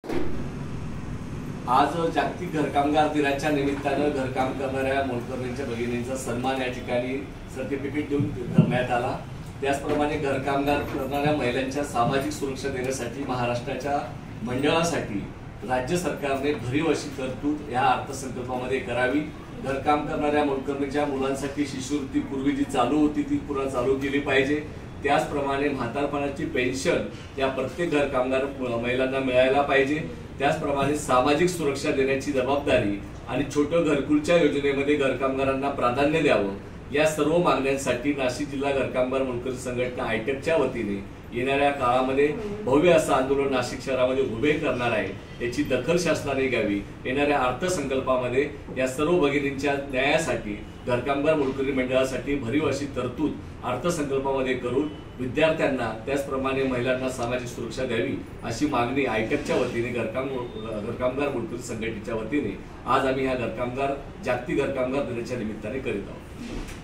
आज जागतिक घरकामगार दिनाच्या निमित्तानं घरकाम करणाऱ्या मोलकरणींच्या भगिनींचा सन्मान या ठिकाणी सर्टिफिकेट देऊन करण्यात आला। त्याचप्रमाणे घरकामगार करणाऱ्या महिलांच्या सामाजिक सुरक्षा देण्यासाठी महाराष्ट्राच्या मंडळासाठी राज्य सरकारने भरीव अशी तरतूद या अर्थसंकल्पामध्ये करावी। घरकाम करणाऱ्या मोलकरणीच्या मुलांसाठी शिष्यवृत्ती पूर्वी जी चालू होती ती पुन्हा चालू केली पाहिजे। त्याचप्रमाणे म्हातारपणाची पेन्शन या प्रत्येक घरकामगार महिलांना मिळायला पाहिजे। त्याचप्रमाणे सामाजिक सुरक्षा देण्याची जबाबदारी आणि छोटं घरकुलच्या योजनेमध्ये घरकामगारांना प्राधान्य द्यावं, या सर्व मागण्यांसाठी नाशिक जिल्हा घरकामगार मोलकरी संघटना आयटेकच्या वतीने येणाऱ्या काळामध्ये भव्य असं आंदोलन नाशिक शहरामध्ये उभे करणार आहे। याची दखल शासनाने घ्यावी। येणाऱ्या अर्थसंकल्पामध्ये या सर्व भगिनींच्या न्यायासाठी घरकामगार मोलकरी मंडळासाठी भरीव अशी तरतूद अर्थसंकल्पामध्ये करून विद्यार्थ्यांना त्याचप्रमाणे महिलांना सामाजिक सुरक्षा द्यावी अशी मागणी आयटेकच्या वतीने घरकामगार मोलकरी संघटनेच्या वतीने आज आम्ही या जागतिक घरकामगार दिनाच्या निमित्ताने करीत आहोत।